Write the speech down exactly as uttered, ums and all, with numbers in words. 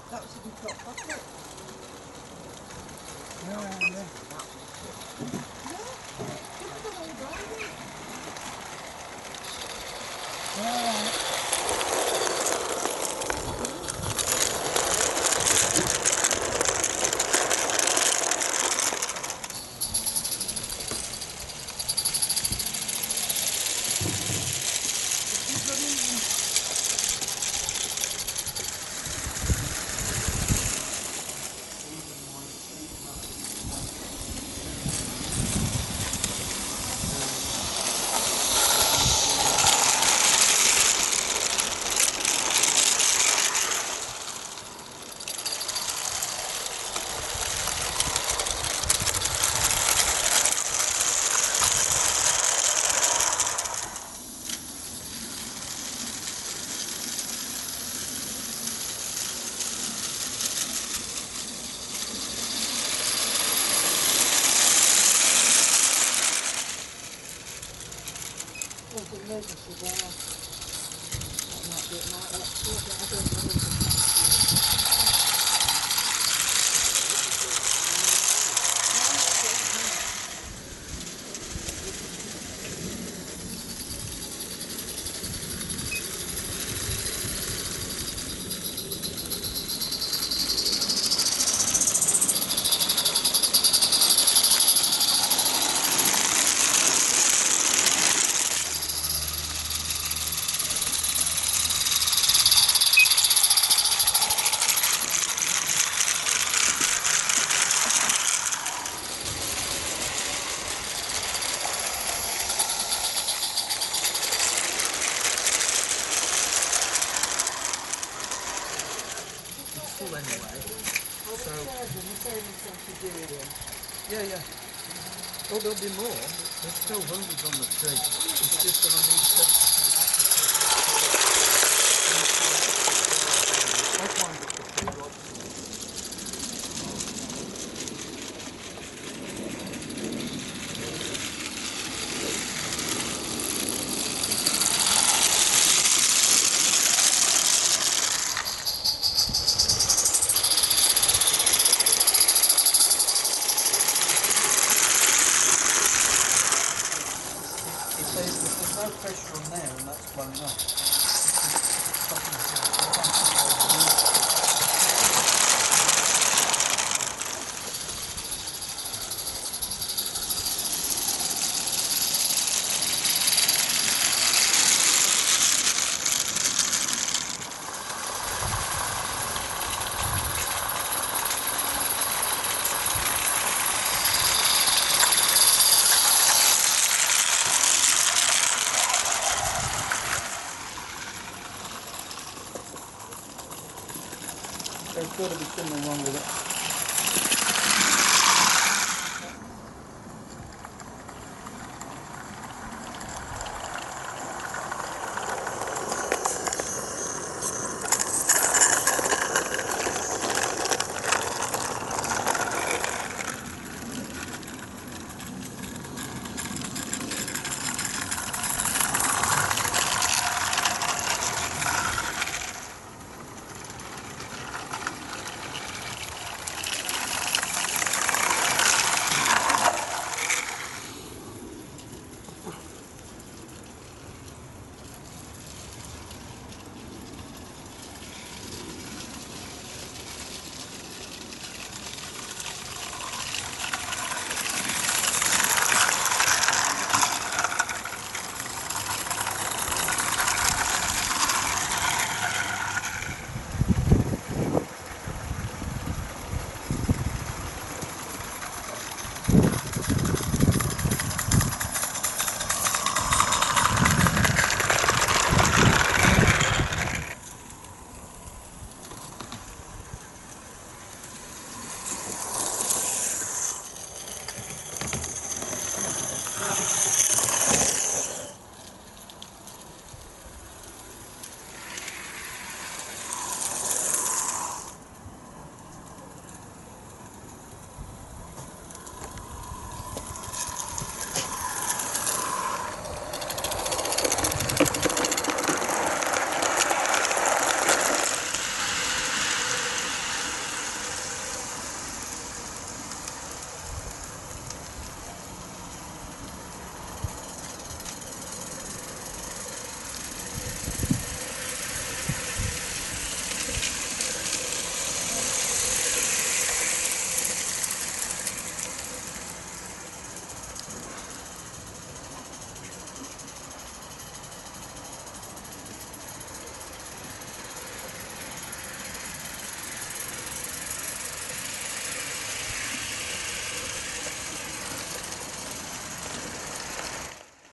That was a good drop, wasn't it? Yeah, yeah. Yeah. There's an emergency there. That might be it, might let's see it. I don't know. Full anyway. So yeah, yeah. Oh, there'll be more. There's still hundreds on the tree. It's just that I need seventy percent. I'll find it for two rods. There's no pressure on there and that's blown up. There's got to be something wrong with it.